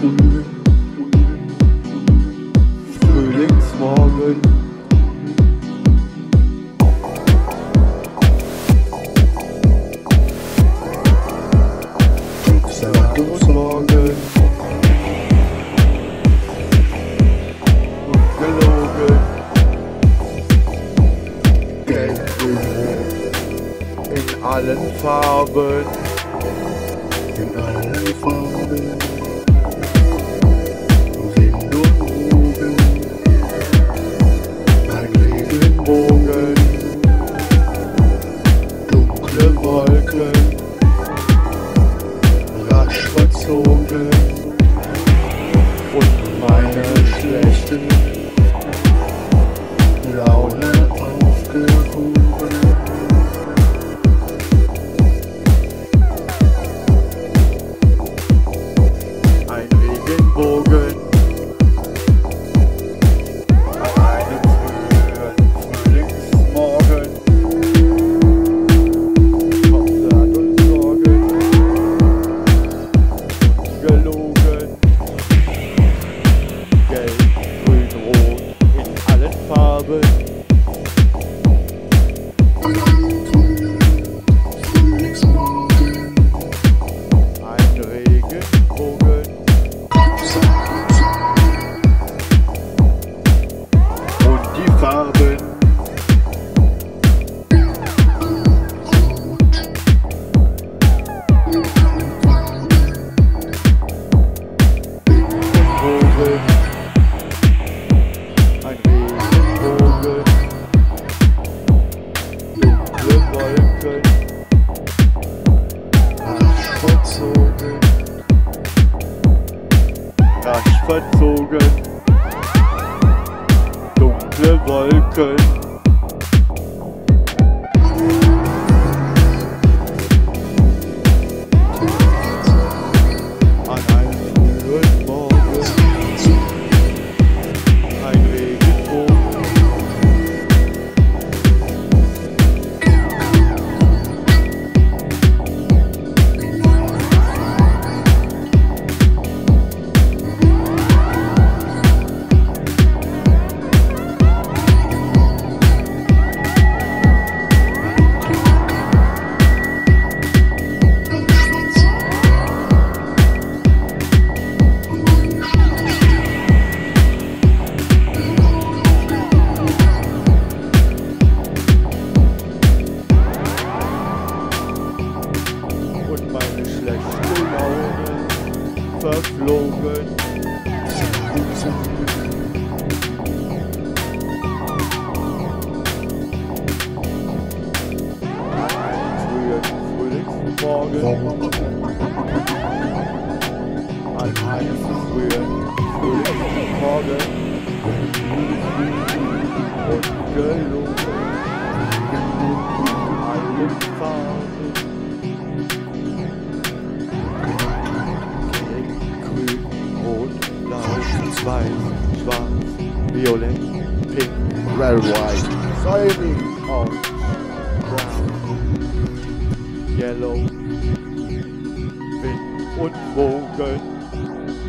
Frühlingsmorgen. Morgen. Ungelogen. Gelb und rot. In allen Farben. In allen Farben. Wind und Wogen. Ein Regenbogen. Dunkle Wolken. Rasch verzogen und meine schlechte Laune aufgehoben. Ein Regenbogen an einem frühen Frühlingsmorgen. Kopf hat uns Sorgen. Gelogen, gelb, grün, rot, in allen Farben. Ein Regenbogen und die Farben. Ein Regenbogen, dunkle Wolken, rasch verzogen, dunkle Wolken. An einem frühen Morgen. Ein Regenbogen, und meine schlechte Laune verflogen. Frühen Frühlingsmorgen. An einem frühen Frühlingsmorgen. Und gelogen. Allen Farben. Grün, rot, blau, weiß, schwarz, violett, pink, red, white, shiny, orange, brown, yellow, Wind und Wogen.